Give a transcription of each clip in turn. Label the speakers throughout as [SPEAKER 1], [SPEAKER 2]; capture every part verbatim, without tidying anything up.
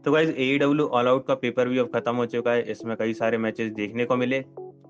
[SPEAKER 1] तो guys AEW all out का pay per view अब खत्म हो चुका है। इसमें कई सारे मैचेस देखने को मिले।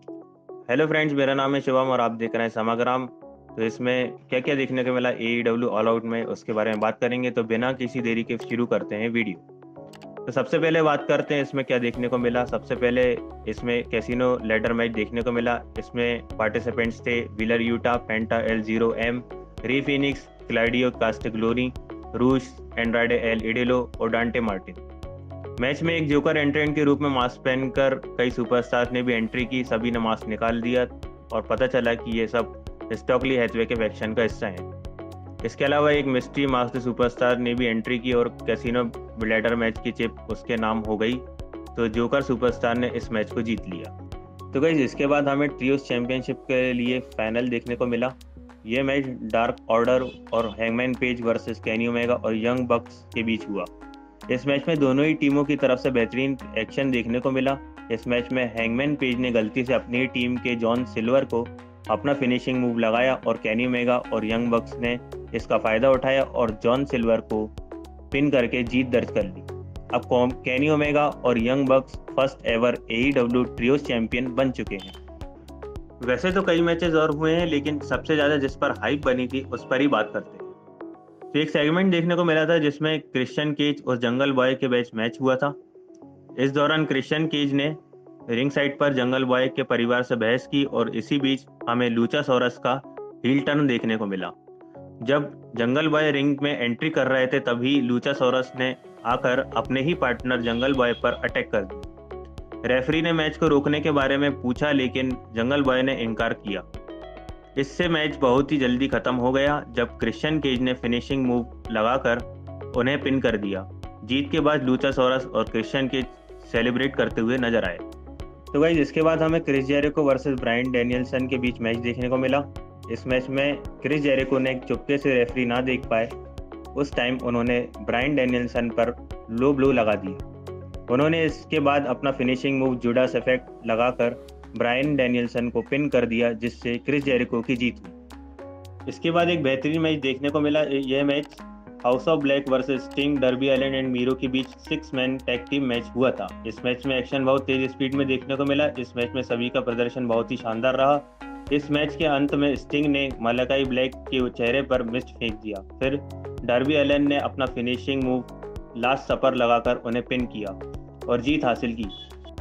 [SPEAKER 1] हेलो फ्रेंड्स, मेरा नाम है शिवम और आप देख रहे हैं समाग्राम। तो इसमें क्या क्या देखने को मिला एईडब्ल्यू ऑल आउट में, उसके बारे में बात करेंगे। तो बिना किसी देरी के शुरू करते हैं वीडियो। तो सबसे पहले बात करते हैं इसमें क्या देखने को मिला। सबसे पहले इसमें कैसीनो लैडर मैच देखने को मिला। इसमें पार्टिसिपेंट्स थे Wheeler Yuta, Penta El Zero M, Rey Fenix, Claudio Castagnoli, Rush, Andrade L इडेलो और डांटे मार्टिन। मैच में एक जोकर एंट्रेंट के रूप में मास्क पहनकर कई सुपरस्टार ने भी एंट्री की। सभी ने मास्क निकाल दिया और पता चला कि ये सब स्टॉकली हैथवे के फैक्शन का हिस्सा है। इसके अलावा एक मिस्ट्री मास्क सुपरस्टार ने भी एंट्री की और कैसीनो लैडर मैच की चिप उसके नाम हो गई। तो जोकर सुपरस्टार ने इस मैच को जीत लिया। तो गाइस इसके बाद हमें ट्रियोस चैंपियनशिप के लिए फाइनल देखने को मिला। ये मैच डार्क ऑर्डर और Hangman Page versus Kenny Omega और यंग बक्स के बीच हुआ। इस मैच में दोनों ही टीमों की तरफ से बेहतरीन एक्शन देखने को मिला। इस मैच में हैंगमैन पेज ने गलती से अपनी टीम के जॉन सिल्वर को अपना फिनिशिंग मूव लगाया और केनी ओमेगा और यंग बक्स ने इसका फायदा उठाया और जॉन सिल्वर को पिन करके जीत दर्ज कर ली। अब केनी ओमेगा और Young Bucks first ever AEW trios champion बन चुके हैं। वैसे तो कई मैचेस और हुए हैं, लेकिन सबसे ज्यादा जिस पर हाइप बनी थी उस पर ही बात करते हैं। तो एक सेगमेंट देखने को मिला था जिसमें क्रिश्चियन केज और जंगल बॉय के बीच मैच हुआ था। इस दौरान क्रिश्चियन केज ने रिंग साइड पर जंगल बॉय के परिवार से बहस की और इसी बीच हमें लूचासोरस का हील टर्न देखने को मिला। जब जंगल बॉय रिंग में एंट्री कर रहे थे तभी लूचासोरस ने आकर अपने ही पार्टनर जंगल बॉय पर अटैक कर दिया। रेफरी ने मैच को रोकने के बारे में पूछा लेकिन जंगल बॉय ने इनकार किया। इससे मैच बहुत ही जल्दी खत्म हो गया जब क्रिश्चियन केज ने फिनिशिंग मूव लगाकर उन्हें पिन कर दिया। जीत के बाद लूचासोरस और क्रिश्चियन केज सेलिब्रेट करते हुए नजर आए। तो गाइस इसके बाद हमें Chris Jericho versus Bryan Danielson के बीच मैच देखने को मिला। इस मैच में क्रिस जेरिको ने चुपके से रेफरी ना देख पाए उस टाइम उन्होंने ब्रायन डैनियल्सन पर लो ब्लो लगा दिए। उन्होंने इसके बाद अपना फिनिशिंग मूव जुडास इफेक्ट लगाकर ब्रायन डैनियल्सन को पिन कर दिया जिससे क्रिस जेरिको की जीत हुई। इसके बाद एक बेहतरीन मैच देखने को मिला। यह match House of Black versus Sting, Darby Allin and Miro के बीच six man tag team match हुआ था। इस मैच में एक्शन बहुत तेज स्पीड में देखने को मिला। इस मैच में सभी का प्रदर्शन बहुत ही शानदार रहा। इस मैच के अंत में स्टिंग ने मलाकाई ब्लैक के चेहरे पर मिस्ट फेंक दिया। फिर डर्बी एलन ने अपना फिनिशिंग मूव लास्ट सपर लगाकर उन्हें पिन किया और जीत हासिल की।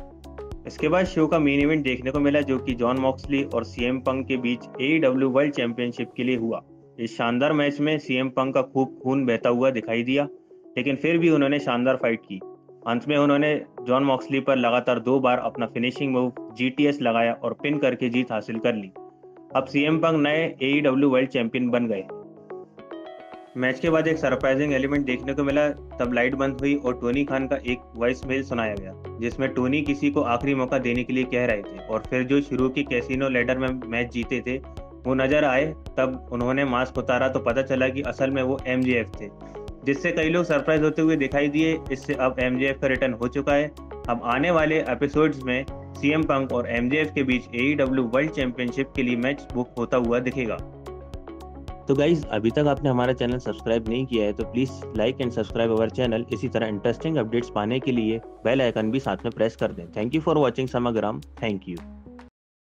[SPEAKER 1] इसके बाद शो का मेन इवेंट देखने को मिला जो कि जॉन मॉक्सली और सीएम पंक के बीच एईडब्ल्यू वर्ल्ड चैंपियनशिप के लिए हुआ। इस शानदार मैच में सीएम पंक का खूब खून बहता हुआ दिखाई दिया, लेकिन फिर भी उन्होंने शानदार फाइट की। अंत में उन्होंने जॉन मॉक्सली पर लगातार दो बार अपना फिनिशिंग मूव जीटीएस लगाया और पिन करके जीत हासिल कर ली। अब सीएम पंक नए एईडब्ल्यू वर्ल्ड चैंपियन बन गए। मैच के बाद एक सरप्राइजिंग एलिमेंट देखने को मिला। तब लाइट बंद हुई और टोनी खान का एक वॉइस मेल सुनाया गया जिसमें टोनी किसी को आखिरी मौका देने के लिए कह रहे थे और फिर जो शुरू की कैसीनो लैडर में मैच जीते थे वो नजर आए। तब उन्होंने मास्क उतारा तो पता चला कि असल में वो एमजेएफ थे, जिससे कई लोग सरप्राइज होते हुए दिखाई दिए। इससे अब एमजेएफ का रिटर्न हो चुका है। अब आने वाले एपिसोड्स में सीएम पंक और एमजेएफ के बीच एईडब्ल्यू वर्ल्ड चैंपियनशिप के लिए मैच बुक होता हुआ दिखेगा। तो गाइज अभी तक आपने हमारा चैनल सब्सक्राइब नहीं किया है तो please like and subscribe our channel. इसी तरह इंटरेस्टिंग अपडेट्स पाने के लिए बेल आइकन भी साथ में प्रेस कर दें। थैंक यू फॉर वॉचिंग समाग्राम। Thank you.